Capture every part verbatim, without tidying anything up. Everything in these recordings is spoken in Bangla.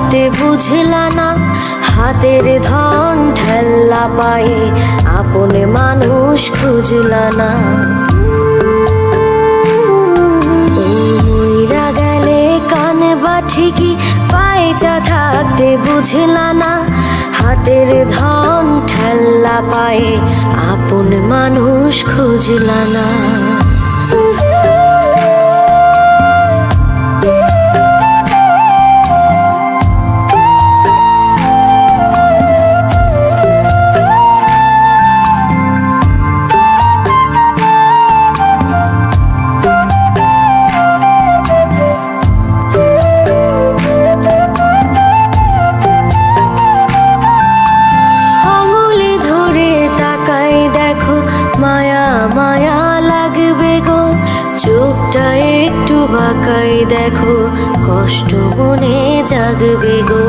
থাকতে বুঝলা না, হাতের ধন ঠেল্লা পায়ে আপন মানুষ খুঁজলা না। মইরা গেলে কানে বা ঠিকই, পায়চা থাকতে বুঝলা না, হাতের ধন ঠেল্লা পায়ে আপন মানুষ খুঁজলা না। মায়া লাগবে গো, চোখটা একটু বাঁকাই দেখো, কষ্ট মনে জাগবে গো।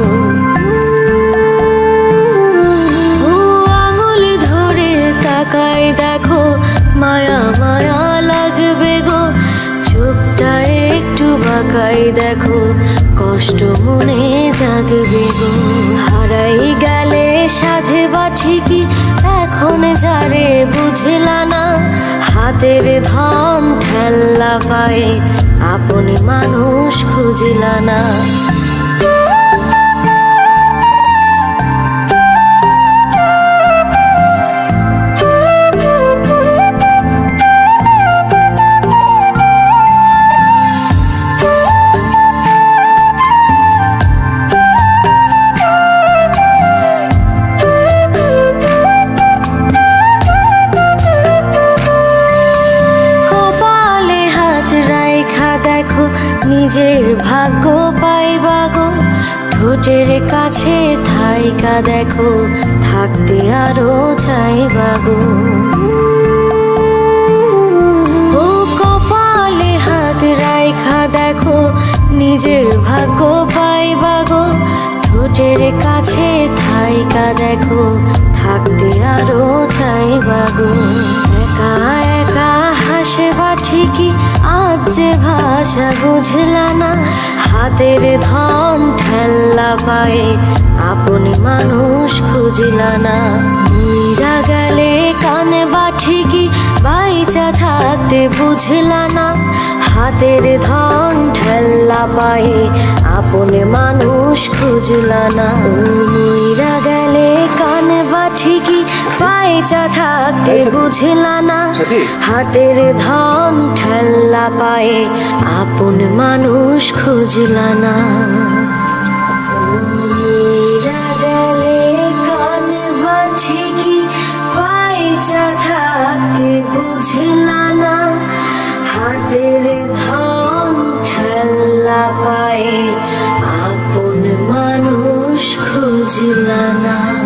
ও আঙুল ধরে তাকাই দেখো, মায়া মায়া লাগবে গো, চোখটা একটু বাঁকাই দেখো, কষ্ট মনে জাগবে গো। হারাই গেলে সাধে বা ঠিকই, এখন যারে বুঝলা না, হাতের ধন ঠেল্লা পায়ে আপন মানুষ খুঁজলা না। দেখো নিজের ভাগ্য পাইবা গো, ঠোঁটের কাছে থাইকা দেখো, থাকতে আরো চাইবা গো। ও কপালে হাত রাইখা দেখো, নিজের ভাগ্য পাইবা গো, ঠোঁটের কাছে থাইকা দেখো, থাকতে আরো চাইবা গো। একা একা হাসে বা ঠিকই, আজ যে ভাষা বুঝলা না, হাতের ধন ঠেল্লা পায়ে আপন মানুষ খুঁজলা না। মইরা গেলে কানে বা ঠিকই, বাইচা থাকতে বুঝলা না, হাতের ধন ঠেল্লা পায়ে আপন মানুষ খুঁজলা না। মইরা গেলে কানে বা ঠিকই, বাইচা থাকতে বুঝলা না, হাতের ধন ঠেল্লা পায়ে আপন মানুষ খুঁজলা না। মইরা গেলে কানে বা ঠিকই, বাইচা থাকতে বুঝলা না, হাতের ধন ঠেল্লা পায়ে আপন মানুষ খুঁজলা না।